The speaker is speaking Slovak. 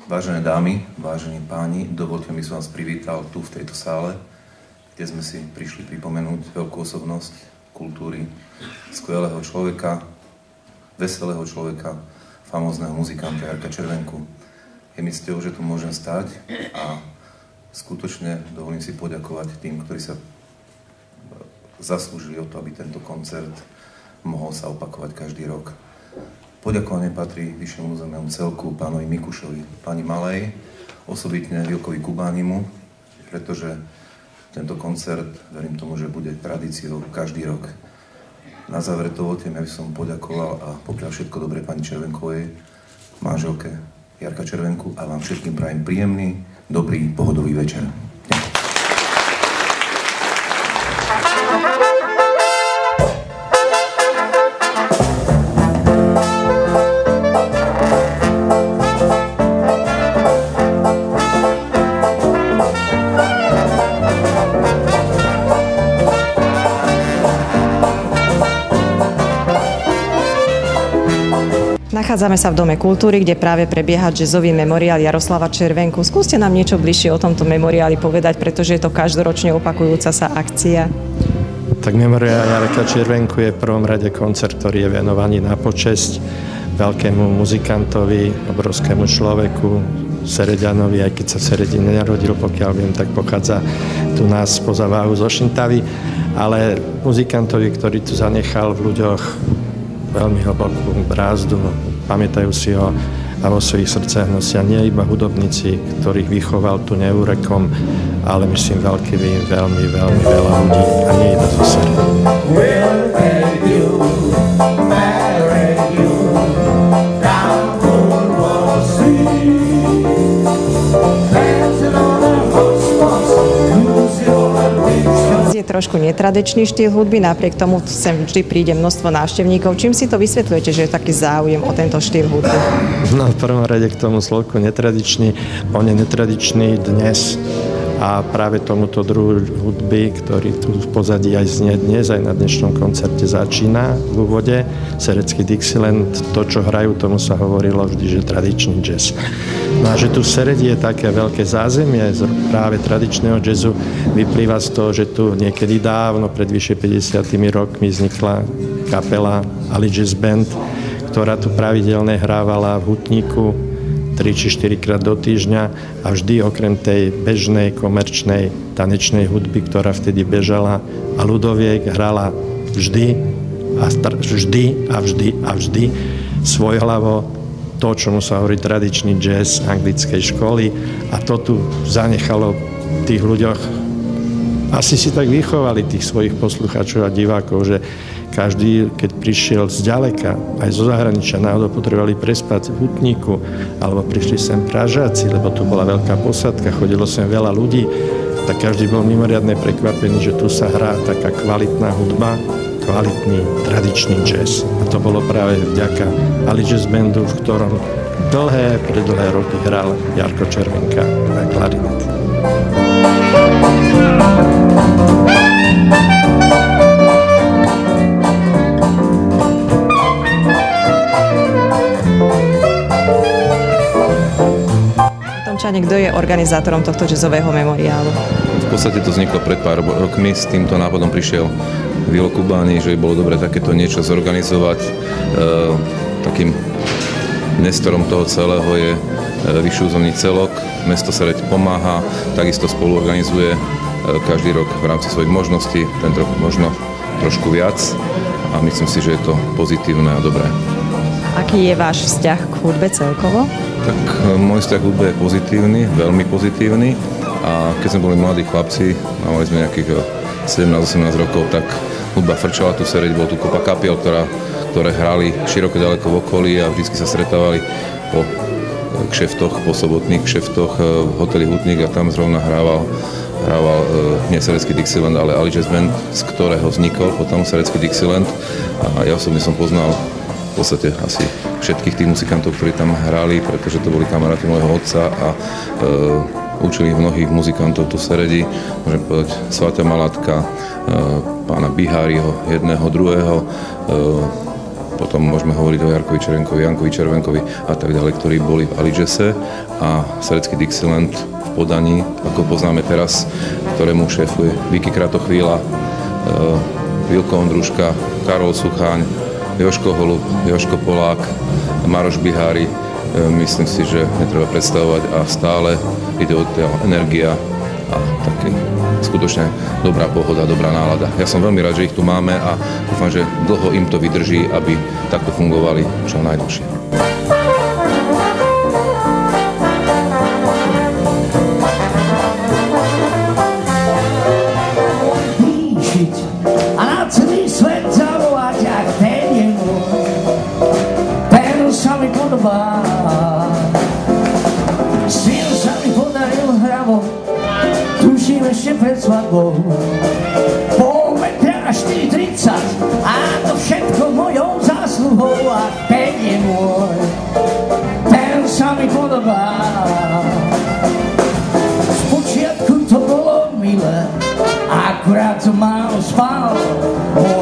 Vážené dámy, vážení páni, dovoľte mi som vás privítal tu v tejto sále, kde sme si prišli pripomenúť veľkú osobnosť kultúry, skvelého človeka, veselého človeka, famózneho muzikanta Jarka Červenku. Je mi cťou, že tu môžem stať a skutočne dovolím si poďakovať tým, ktorí sa zaslúžili o to, aby tento koncert mohol sa opakovať každý rok. Poďakovanie patrí vyššiemu územnému celku, pánovi Mikušovi, pani Malej, osobitne Vilkovi Kubánimu, pretože tento koncert, verím tomu, že bude tradíciou každý rok. Na záver dovoľte mi, aby som poďakoval a pokiaľ všetko dobré pani Červenkovej, manželke Jarka Červenku a vám všetkým prajem príjemný, dobrý, pohodový večer. Nachádzame sa v Dome kultúry, kde práve prebieha jazzový memoriál Jaroslava Červenku. Skúste nám niečo bližšie o tomto memoriáli povedať, pretože je to každoročne opakujúca sa akcia. Tak memoriál Jarka Červenku je v prvom rade koncert, ktorý je venovaný na počesť veľkému muzikantovi, obrovskému človeku, Sereďanovi, aj keď sa v Seredine nenarodil, pokiaľ viem, tak pochádza tu nás spoza Váhu zo Šintavy, ale muzikantovi, ktorý tu zanechal v ľuďoch veľmi hlbokú brázdu, pamätajú si ho a vo svojich srdciach nosia nie iba hudobníci, ktorých vychoval tu neúrekom, ale myslím veľmi veľa ľudí a nie iba zo Seredy. Trošku netradičný štýl hudby, napriek tomu sem vždy príde množstvo návštevníkov. Čím si to vysvetľujete, že je taký záujem o tento štýl hudby? No v prvom rade k tomu slovku netradičný. On je netradičný dnes a práve tomuto druhu hudby, ktorý tu v pozadí aj znie dnes, aj na dnešnom koncerte začína v úvode. Serecký Dixieland, to, čo hrajú, tomu sa hovorilo vždy, že tradičný jazz. No a že tu v Seredi je také veľké zázemie z práve tradičného jazzu, vyplýva z toho, že tu niekedy dávno, pred vyše 50 rokmi vznikla kapela Ali Jazz Band, ktorá tu pravidelne hrávala v Hutníku 3 či 4 krát do týždňa a vždy okrem tej bežnej, komerčnej, tanečnej hudby, ktorá vtedy bežala a ľudoviek hrala vždy svojhlavo to, čomu sa hovorí tradičný jazz anglickej školy a to tu zanechalo v tých ľuďoch. Asi si tak vychovali tých svojich poslucháčov a divákov, že každý, keď prišiel zďaleka, aj zo zahraničia, náhodou potrebovali prespať v Hutníku, alebo prišli sem Pražáci, lebo tu bola veľká posádka, chodilo sem veľa ľudí, tak každý bol mimoriadne prekvapený, že tu sa hrá taká kvalitná hudba, kvalitný, tradičný jazz. A to bolo práve vďaka Ali Jazz Bandu, v ktorom predlhé roky hral Jarko Červenka na klarinet. Kto je organizátorom tohto jazzového memoriálu? V podstate to vzniklo pred pár rokmi, s týmto nápadom prišiel Vilo Kubáni, že by bolo dobre takéto niečo zorganizovať. Takým nestorom toho celého je vyšší územný celok, mesto Sereď pomáha, takisto spoluorganizuje každý rok v rámci svojich možností, tento rok možno trošku viac a myslím si, že je to pozitívne a dobré. Aký je váš vzťah k hudbe celkovo? Tak môj vzťah k hudbe je pozitívny, veľmi pozitívny a keď sme boli mladí chlapci, mali sme nejakých 17-18 rokov, tak hudba frčala tu v Seredi, bol tu kopa kapiel, ktoré hrali široko ďaleko v okolí a vždy sa stretávali po kšeftoch, po sobotných kšeftoch v hoteli Hutník a tam zrovna hrával nie Serecký Dixieland, ale Ali Jazz Band, z ktorého vznikol potom Serecký Dixieland a ja osobne som poznal v podstate asi všetkých tých muzikantov, ktorí tam hrali, pretože to boli kamaráti môjho otca a učili mnohých muzikantov tu v Seredi, môžem povedať Svaťa Malatka, pána Biháriho, jedného, druhého, potom môžeme hovoriť o Jarkovi Červenkovi, Jankovi Červenkovi a tak ďalej, ktorí boli v Aligjase a Serecký Dixieland v podaní, ako poznáme teraz, ktorému šéfuje Vicky Kratochvíľa, Vilko Ondruška, Karol Sucháň, Jožko Holub, Jožko Polák, Maroš Bihári. Myslím si, že netreba predstavovať a stále ide o energia a také skutočne dobrá pohoda, dobrá nálada. Ja som veľmi rád, že ich tu máme a dúfam, že dlho im to vydrží, aby takto fungovali čo najdlhšie. Píšiť a na celý svet zavolať, ak ten je môj, ten sa mi podobá. Syn sa mi podaril hravo, tuším ešte pred svadbou. Pol metra 4,30 a to všetko mojou zásluhou. A ten je môj, ten sa mi podobá. Spočiatku to bolo milé, akurát som málo spal.